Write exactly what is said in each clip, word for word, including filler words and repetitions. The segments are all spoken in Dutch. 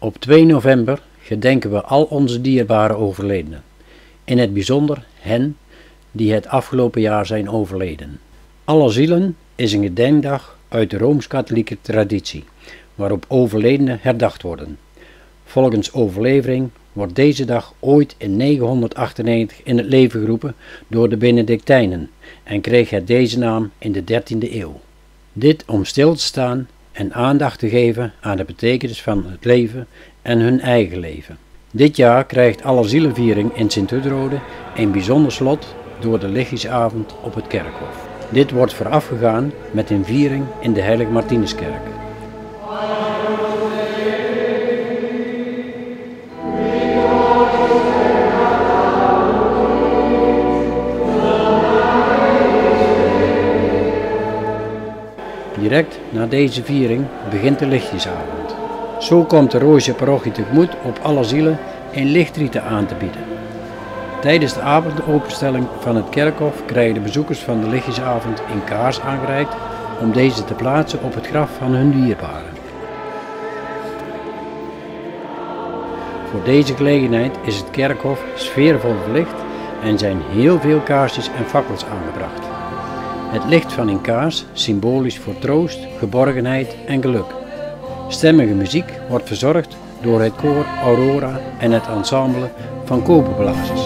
Op twee november gedenken we al onze dierbare overledenen. In het bijzonder hen die het afgelopen jaar zijn overleden. Allerzielen is een gedenkdag uit de Rooms-Katholieke traditie, waarop overledenen herdacht worden. Volgens overlevering wordt deze dag ooit in negenhonderdachtennegentig in het leven geroepen door de Benedictijnen en kreeg het deze naam in de dertiende eeuw. Dit om stil te staan en aandacht te geven aan de betekenis van het leven en hun eigen leven. Dit jaar krijgt Allerzielenviering in Sint-Hudrode een bijzonder slot door de lichtjesavond op het kerkhof. Dit wordt voorafgegaan met een viering in de Heilige Martinuskerk. Direct na deze viering begint de lichtjesavond. Zo komt de Roosje parochie tegemoet op Allerzielen een lichtrieten aan te bieden. Tijdens de avondopenstelling van het kerkhof krijgen de bezoekers van de lichtjesavond een kaars aangereikt om deze te plaatsen op het graf van hun dierbaren. Voor deze gelegenheid is het kerkhof sfeervol verlicht en zijn heel veel kaarsjes en fakkels aangebracht. Het licht van een kaars, symbolisch voor troost, geborgenheid en geluk. Stemmige muziek wordt verzorgd door het koor Aurora en het ensemble van koperblazers.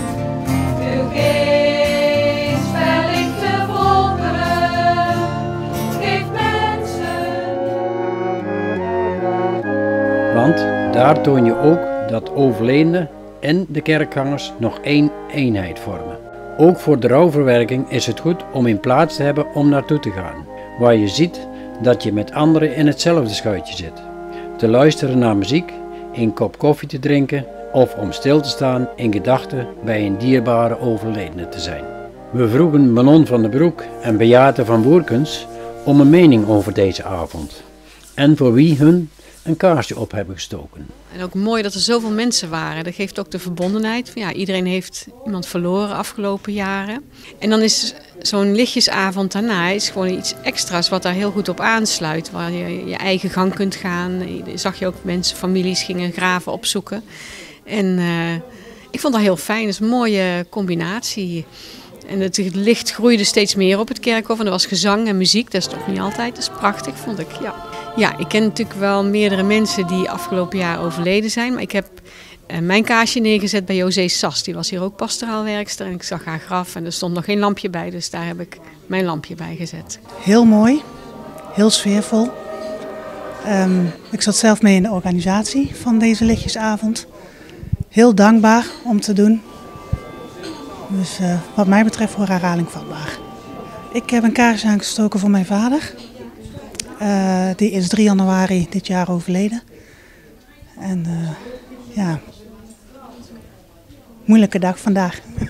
Want daar toon je ook dat overledenen en de kerkgangers nog één eenheid vormen. Ook voor de rouwverwerking is het goed om een plaats te hebben om naartoe te gaan, waar je ziet dat je met anderen in hetzelfde schuitje zit. Te luisteren naar muziek, een kop koffie te drinken of om stil te staan in gedachten bij een dierbare overledene te zijn. We vroegen Manon van den Broek en Beate van Boerkens om een mening over deze avond en voor wie hun een kaarsje op hebben gestoken. En ook mooi dat er zoveel mensen waren. Dat geeft ook de verbondenheid. Ja, iedereen heeft iemand verloren afgelopen jaren. En dan is zo'n lichtjesavond daarna is gewoon iets extra's wat daar heel goed op aansluit. Waar je je eigen gang kunt gaan. Zag je ook mensen, families gingen graven opzoeken. En uh, ik vond dat heel fijn. Dat is een mooie combinatie. En het licht groeide steeds meer op het kerkhof. En er was gezang en muziek. Dat is toch niet altijd. Dat is prachtig, vond ik. Ja. Ja, ik ken natuurlijk wel meerdere mensen die afgelopen jaar overleden zijn. Maar ik heb uh, mijn kaarsje neergezet bij José Sas. Die was hier ook pastoraalwerkster. En ik zag haar graf en er stond nog geen lampje bij. Dus daar heb ik mijn lampje bij gezet. Heel mooi. Heel sfeervol. Um, ik zat zelf mee in de organisatie van deze lichtjesavond. Heel dankbaar om te doen. Dus uh, wat mij betreft voor herhaling vatbaar. Ik heb een kaarsje aangestoken voor mijn vader. Uh, die is drie januari dit jaar overleden. En uh, ja, moeilijke dag vandaag.